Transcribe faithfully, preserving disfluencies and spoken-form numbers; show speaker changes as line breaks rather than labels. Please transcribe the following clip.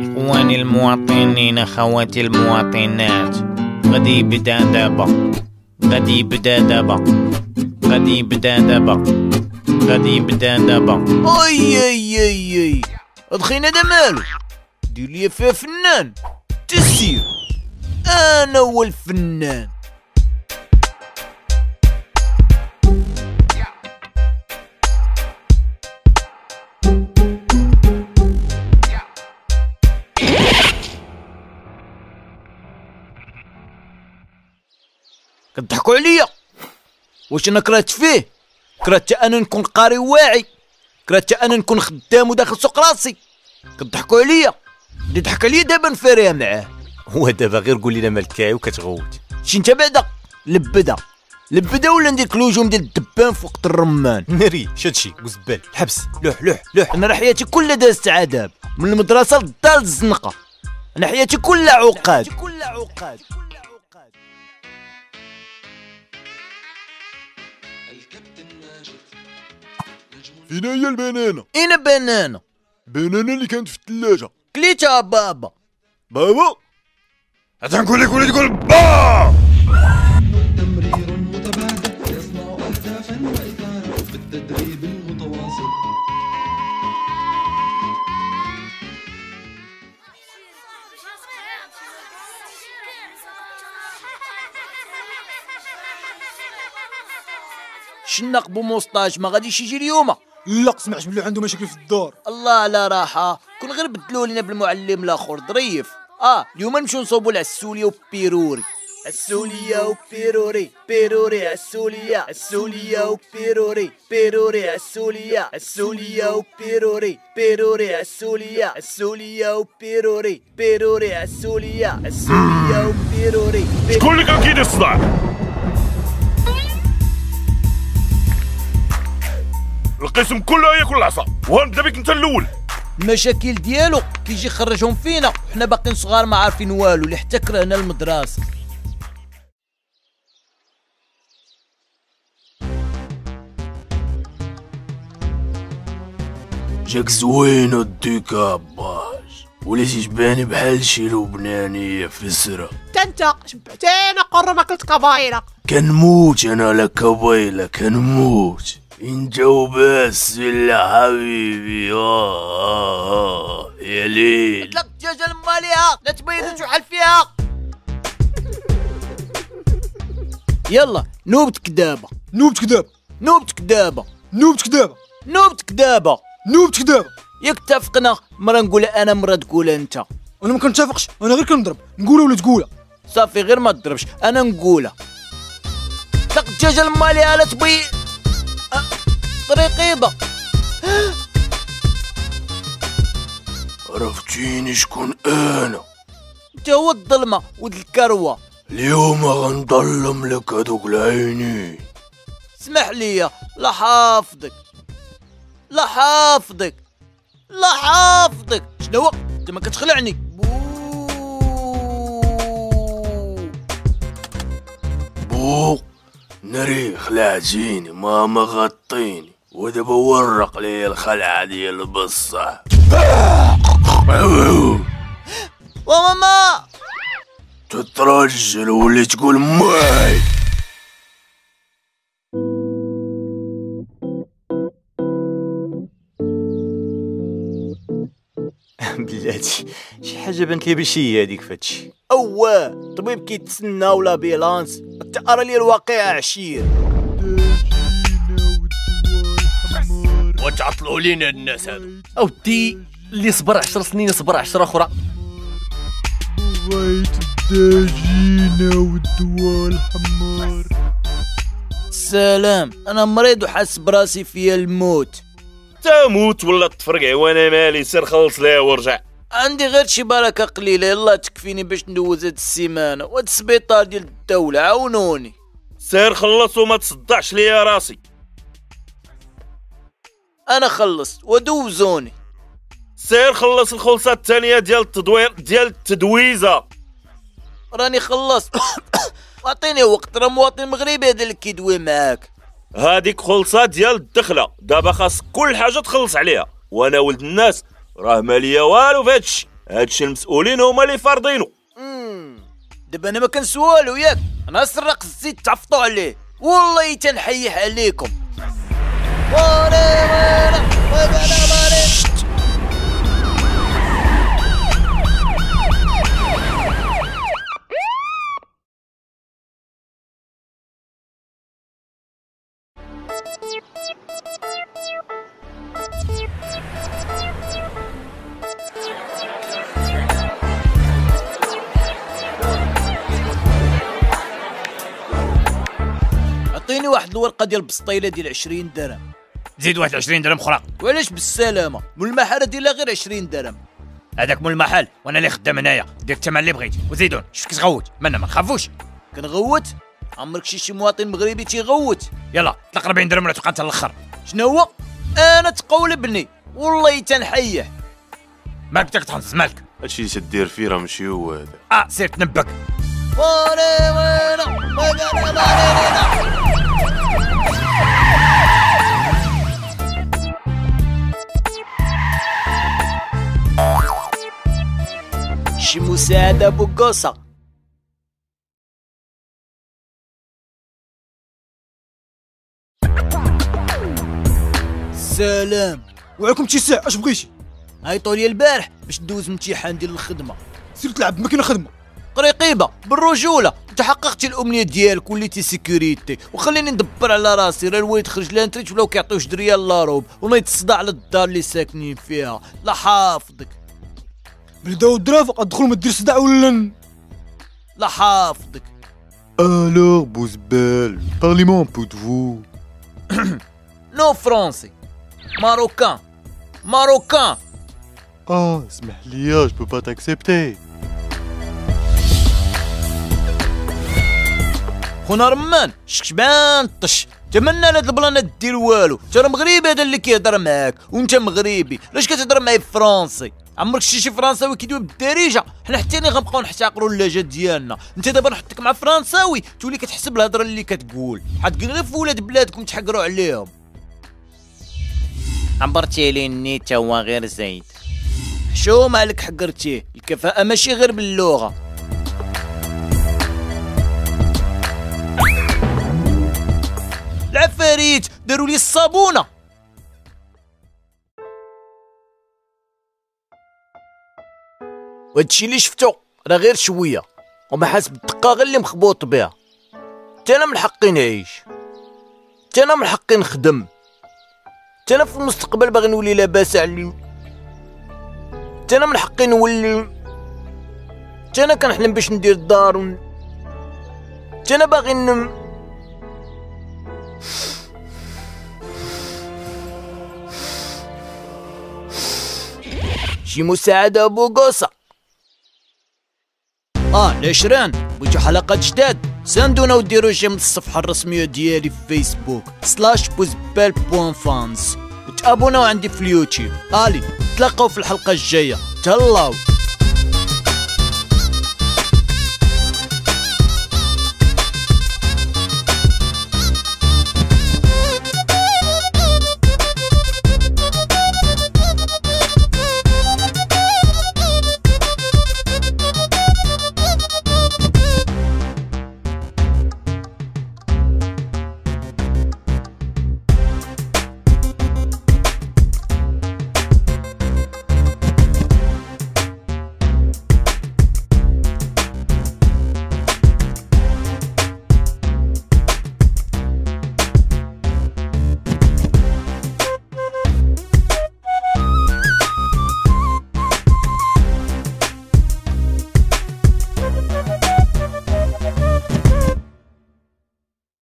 إخواني المواطنين أخواتي المواطنات، غادي يبدا دابا غادي يبدا دابا غادي يبدا دابا غادي يبدا دابا.
اي اي اي اي اضخينا دا مالو دير ليا فيها فنان تسير، انا هو الفنان. كتضحكوا عليا؟ واش انا كرهت فيه؟ كرهت انا نكون قاري واعي، كرهت انا نكون خدام وداخل سوق راسي. كتضحكوا عليا؟ اللي ضحك عليا دابا نفاريها معاه.
هو دابا غير قول لنا مالكاي وكتغوت.
شي انت بعدا لبدا لبدا ولا ندير الهجوم ديال الدبان في وقت الرمان؟
ناري شادشي وزبال الحبس.
لوح لوح لوح. انا راه حياتي كلها دازت عذاب، من المدرسه للدار للزنقه. انا حياتي كلها عقاد كلها عقاد.
فين هي البنانة؟
اين بنانة؟
البنانة اللي كانت في الثلاجة.
كليتها بابا.
بابا؟ غتنقول لك ولي تقول با.
تمرير متبادل يصنع أهدافا وإثارة بالتدريب المتواصل.
شناق بوموسطاج ما غاديش يجي اليوم؟
لا سمعت بلي عنده مشاكل في الدار.
الله على راحة، كون غير بدلوا لنا بالمعلم الاخر ظريف. اه اليوم نمشيو نصوبوا العسولية وبيروري. السولية وبيروري بيروري السولية السولية وبيروري بيروري السولية السولية وبيروري بيروري السولية السولية وبيروري بيروري السولية السولية وبيروري.
شكون اللي كان كيدير الصداع؟ القسم كله ياكل العصا وغنبدا بك انت الاول.
المشاكل ديالو كيجي يخرجهم فينا، حنا باقيين صغار ما عارفين والو، اللي حتى كرهنا المدرسة.
جاك زوينة الديكاباج، وليتي تباني بحال شي لبنانية فسرة.
تنتا شبعتينا قرب ما كلت قبايلة.
كنموت انا على كبايلة كنموت. انت وبس يلا حبيبي. آه آه آه يا ليل.
اطلق الدجاجة لماليها لا تبين تشحال فيها. يلا نوبتك دابا
نوبتك دابا
نوبتك دابا
نوبتك دابا
نوبتك دابا
نوبتك دابا.
ياك اتفقنا، مرة نقول انا مرة تقول انت.
انا ما كنتفقش، انا غير كنضرب، نقولها ولا تقولها.
صافي غير ما تضربش، انا نقولها. اطلق الدجاجة لماليها لا تبين رقيبة.
عرفتيني شكون انا؟
انت هو الظلمة ود الكروة.
اليوم غنضلم لك هذوك العينين.
اسمح لي، لا حافظك لا حافظك لا حافظك. شنو هو؟ انت ما كتخلعني.
بو ناري خلعتيني ماما غطيني، ودابا ورق لي الخلعة ديال بصح.
وماما
تترجل واللي تقول ماي.
بلاتي شي حاجه بانت لي بشي هذيك فهادشي.
اواه طبيب كيتسنى ولا بيلانس، تقرا لي الواقع عشير.
وتعطلوا لينا الناس هادو.
اودي اللي صبر عشر سنين صبر عشرة اخرى.
بغيت الدجاجينة والدواء الحمار.
سلام، انا مريض وحاس براسي فيا الموت.
تموت ولا تفرقع وانا مالي، سير خلص ليها ورجع.
عندي غير شي بركة قليلة، يلا تكفيني باش ندوز هاد السيمانة، وهاد السبيطار ديال الدولة عاونوني.
سير خلص وما تصدعش ليا راسي.
انا خلصت ودوزوني.
سير خلص الخلصة الثانية ديال التدوير ديال التدويزة.
راني خلصت. اعطيني وقت، راه مواطن مغربي هذا اللي كيدوي معاك.
هاديك خلصة ديال الدخلة، دابا خاص كل حاجة تخلص عليها، وانا ولد الناس راه ماليا والو في هادشي. هادشي المسؤولين هما اللي فارضينو.
دابا انا ما كنسوالو ياك، انا سرق الزيت تعفطوا عليه، والله تنحيح عليكم. عطيني واحد الورقه ديال البسطيله ديال عشرين درهم.
زيد واحد عشرين درهم اخرى.
وعلاش بالسلامه؟ مول المحل ديالها غير عشرين درهم.
هذاك مول المحل وانا اللي خدام هنايا، دير الثمن اللي بغيتي وزيدون. شفت كتغوت منا ما نخافوش.
كنغوت؟ عمرك شي شي مواطن مغربي تيغوت؟
يلا طلق أربعين درهم ولا تبقى انت الاخر.
شنو هو؟ انا تقول ابني والله تنحيح.
مالك بدك تحنص مالك؟
هادشي اللي تدير فيه راه ماشي هو هذا.
اه سير تنبك.
شي مساعدة بوكوسا. سلام.
وعليكم تيساع، اش بغيتي؟
عيطوا لي البارح باش دوز امتحان ديال الخدمة.
سير تلعب، ما كاينه خدمة.
قريقيبة بالرجولة، انت حققتي الامنية ديالك وليتي سيكوريتي، وخليني ندبر على راسي. راه الوالد خرج لانتريت ولاو كيعطيو جوج ريال لاروب ونايض الصداع على الدار اللي ساكنين فيها. لا حافظك
بلداو الدرافق ادخل ما دير صداع ولا
لا حافظك.
Alors, Bouzbel, parlez-moi un peu de vous.
نو فرونسي، ماروكان ماروكان.
Ah, اسمح لي, je peux pas t'accepter.
خونا رمان شكشبان طش، تمنى هاد البلان دير والو. انت راه مغربي هذا اللي كيهضر معاك، وانت مغربي علاش كتهضر معايا بالفرنسي؟ عمرك شتي شي فرنساوي كيدوي بالدارجه؟ حنا حتى انا غنبقاو نحتقروا اللهجه ديالنا. انت دابا نحطك مع فرنساوي تولي كتحسب الهضره اللي كتقول، حتقول غير في ولاد بلادكم تحقروا عليهم.
عبرتي لي النيت هو غير زايد.
شو مالك حقرتيه؟ الكفاءه ماشي غير باللغه. العفاريت داروا لي الصابونه. وهادشي اللي شفتو راه غير شويه، وما حاسب الدقه غير اللي مخبوط بها. حتى انا من حقي نعيش، حتى انا من حقي نخدم، حتى انا في المستقبل باغي نولي لاباس علي، حتى انا من حقي نولي، حتى انا كنحلم باش ندير دار و... حتى انا باغي ن... شي مساعدة بوغوسا. اه العشران بغيتو حلقات جداد ساندونا وديروا جيم الصفحة الرسمية ديالي في فيسبوك سلاش بوزبال بوان فانز، وتابوناو عندي في اليوتيوب. الي نتلاقاو في الحلقة الجاية. تهلاو.